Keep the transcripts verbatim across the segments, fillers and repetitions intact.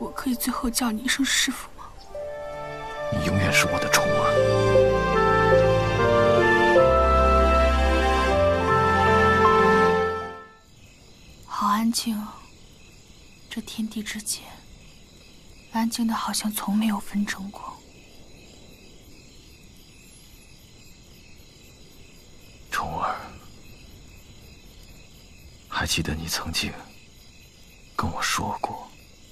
我可以最后叫你一声师傅吗？ 你永远是我的宠儿。 好安静啊，这天地之间，安静的好像从没有纷争过。 宠儿，还记得你曾经跟我说过，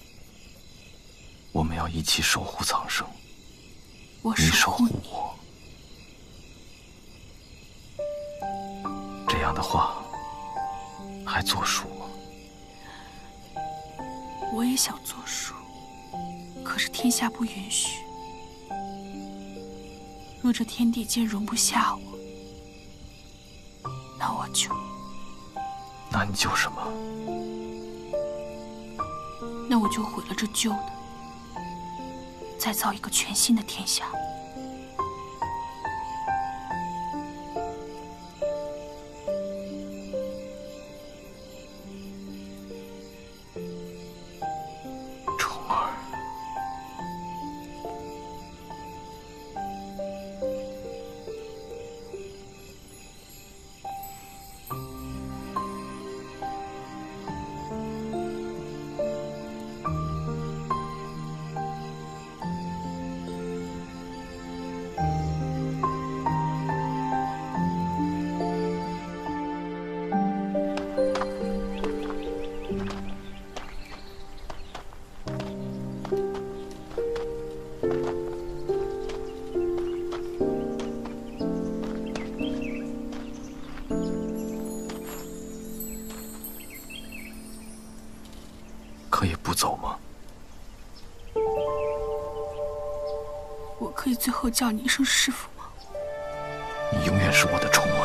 我们要一起守护苍生。 我你守护护你。 我，这样的话还作数吗？ 我也想作数，可是天下不允许。若这天地间容不下我，那我就…… 那你救什么？ 那我就毁了这旧的，再造一个全新的天下。 宠儿，可以不走吗？ 我可以最后叫你一声师傅吗？ 你永远是我的宠儿。